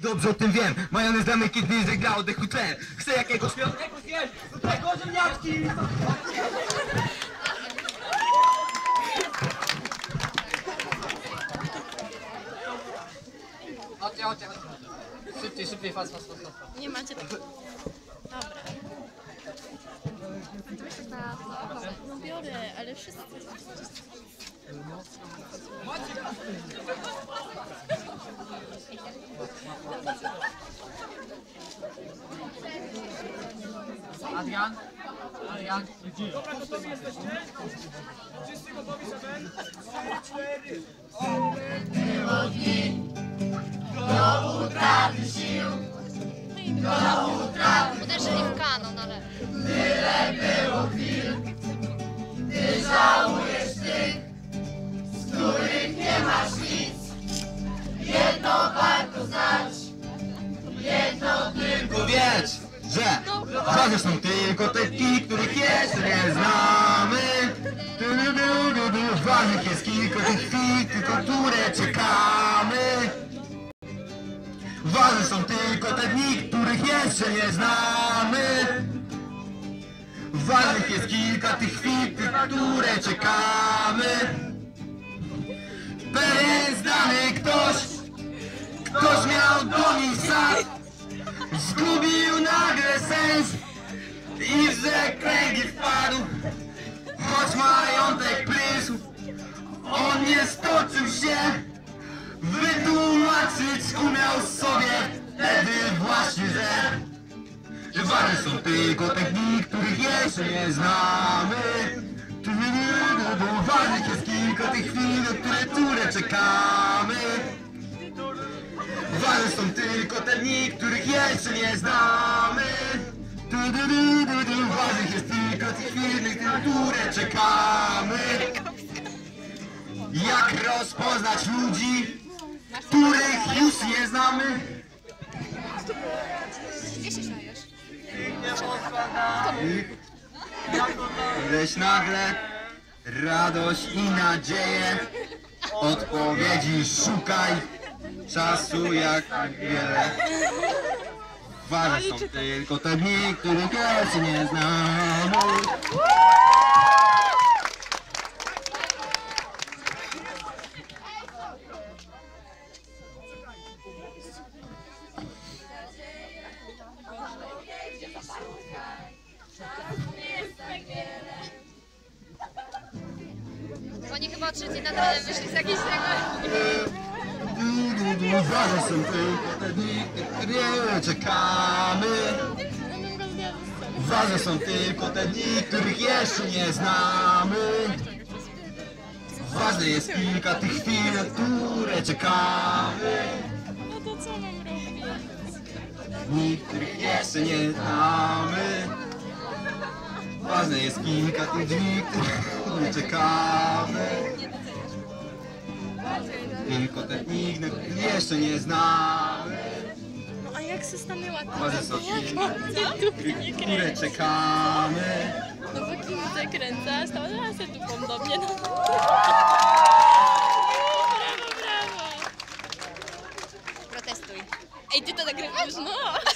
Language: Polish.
Dobrze o tym wiem, majonez dla mnie kiedy żegla oddechu tlen. Chcę jakiegoś miodnego zjeść, do tego ziemniaczki. Chodźcie, chodźcie, chodźcie. Szybciej, szybciej, fast. Nie macie tak. Dobra. Ty myślisz na to? No biorę, ale wszyscy. Adrian? Dobra, gotowi jesteście? Wszyscy gotowi, Seven? 4. Uderzyli w kanon, ale... Tylko wiedz, że ważne są tylko te dni, których jeszcze nie znamy. Ważnych jest kilka tych chwil, tylko które czekamy. Ważne są tylko te dni, których jeszcze nie znamy. Ważnych jest kilka tych chwil, które czekamy. Pewien znany ktoś miał do nich sad. Zgubił nagle sens i w kręgi wpadł. Choć majątek prysł, on nie stoczył się. Wytłumaczyć umiał sobie wtedy właśnie, że ważne są tylko te dni, których jeszcze nie znamy. Ważnych jest kilka tych chwil, na które czekamy. Ważne są tylko te dni, których jeszcze nie znamy. Ważnych jest tylko tych chwil, na które czekamy. Jak rozpoznać ludzi, których już nie znamy? Gdzie się śmiejesz? Lecz nagle radość i nadzieję, odpowiedzi szukaj, czasu jak wiele. Ważne są tylko te dni, których jeszcze nie znamy. Oni chyba o 3 nad ranem wyszli z jakiejś tego... Ważne są tylko te dni, które czekamy. Ważne są tylko te dni, których jeszcze nie znamy. Ważne jest kilka tych chwil, na które czekamy. No to co mam robić? Dni, których jeszcze nie znamy. Ważne jest kilka tych dni, które czekamy. Tylko te dni, na które jeszcze nie znamy. No a jak się stanęła? Ważne są kilka Ty tych, które czekamy. No bo kim zakręcasz, to ona się dupą do mnie. No. Brawo. Protestuj. Ej, ty to nagrywasz? No.